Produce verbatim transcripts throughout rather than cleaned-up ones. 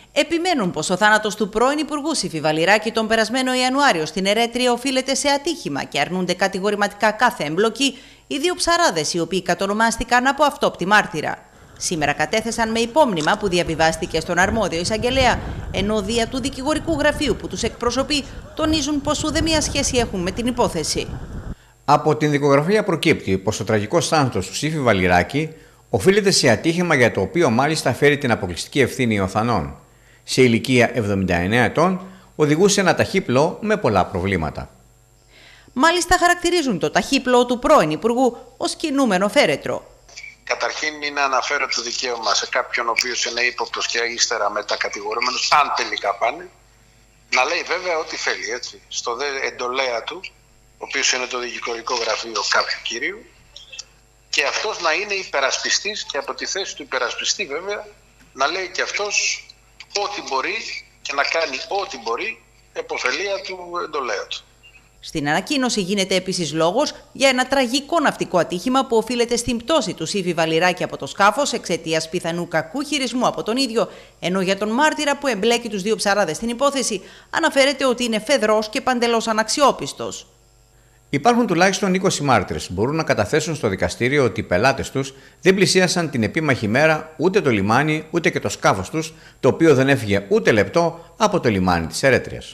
Επιμένουν πως ο θάνατος του πρώην Υπουργού Σύφη Βαλιράκη τον περασμένο Ιανουάριο στην Ερέτρια οφείλεται σε ατύχημα και αρνούνται κατηγορηματικά κάθε εμπλοκή οι δύο ψαράδες οι οποίοι κατονομάστηκαν από αυτόπτη μάρτυρα. Σήμερα κατέθεσαν με υπόμνημα που διαβιβάστηκε στον αρμόδιο εισαγγελέα, ενώ δια του δικηγορικού γραφείου που τους εκπροσωπεί τονίζουν πως ουδέμια σχέση έχουν με την υπόθεση. Από την δικογραφία προκύπτει πως ο τραγικός θάνατος του Σύφη Βαλιράκη οφείλεται σε ατύχημα για το οποίο μάλιστα φέρει την αποκλειστική ευθύνη ο θανών. Σε ηλικία εβδομήντα εννέα ετών οδηγούσε ένα ταχύπλοο με πολλά προβλήματα. Μάλιστα χαρακτηρίζουν το ταχύπλοο του πρώην Υπουργού ως κινούμενο φέρετρο. Καταρχήν είναι αναφέρετο δικαίωμα σε κάποιον ο οποίος είναι ύποπτος και ύστερα μετακατηγορούμενος, αν τελικά πάνε, να λέει βέβαια ό,τι θέλει, έτσι. Στο δε εντολέα του, ο οποίος είναι το δικηγορικό γραφείο κάποιου κυρίου, και αυτός να είναι υπερασπιστής και από τη θέση του υπερασπιστή βέβαια να λέει και αυτός ό,τι μπορεί και να κάνει ό,τι μπορεί επωφελία του εντολέα του. Στην ανακοίνωση γίνεται επίσης λόγος για ένα τραγικό ναυτικό ατύχημα που οφείλεται στην πτώση του Σύφη Βαλιράκη από το σκάφος εξαιτίας πιθανού κακού χειρισμού από τον ίδιο, ενώ για τον μάρτυρα που εμπλέκει τους δύο ψαράδες στην υπόθεση αναφέρεται ότι είναι φεδρός και παντελώς αναξιόπιστος. Υπάρχουν τουλάχιστον είκοσι μάρτυρες που μπορούν να καταθέσουν στο δικαστήριο ότι οι πελάτες τους δεν πλησίασαν την επίμαχη μέρα ούτε το λιμάνι ούτε και το σκάφος τους, το οποίο δεν έφυγε ούτε λεπτό από το λιμάνι της Ερέτριας.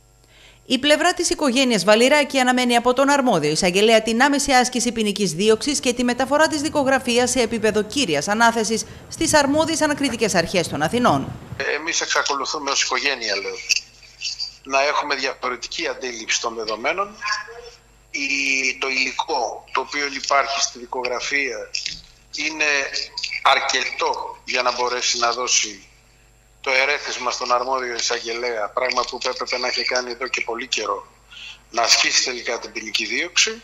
Η πλευρά της οικογένειας Βαλιράκη αναμένει από τον αρμόδιο εισαγγελέα την άμεση άσκηση ποινικής δίωξης και τη μεταφορά της δικογραφίας σε επίπεδο κύριας ανάθεσης στις αρμόδιες ανακριτικές αρχές των Αθηνών. Εμείς εξακολουθούμε ως οικογένεια, λέω, να έχουμε διαφορετική αντίληψη των δεδομένων. Η, το υλικό το οποίο υπάρχει στη δικογραφία είναι αρκετό για να μπορέσει να δώσει το ερέθισμα στον αρμόδιο εισαγγελέα, πράγμα που έπρεπε να έχει κάνει εδώ και πολύ καιρό, να ασκήσει τελικά την ποινική δίωξη,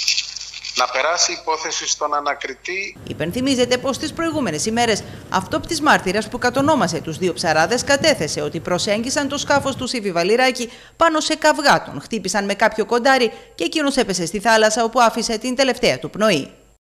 να περάσει υπόθεση στον ανακριτή. Υπενθυμίζεται πως τις προηγούμενες ημέρες αυτόπτης μάρτυρας που κατονόμασε τους δύο ψαράδες κατέθεσε ότι προσέγγισαν το σκάφος του Σύφη Βαλιράκη πάνω σε καυγά, τον χτύπησαν με κάποιο κοντάρι και εκείνος έπεσε στη θάλασσα όπου άφησε την τελευταία του πνοή.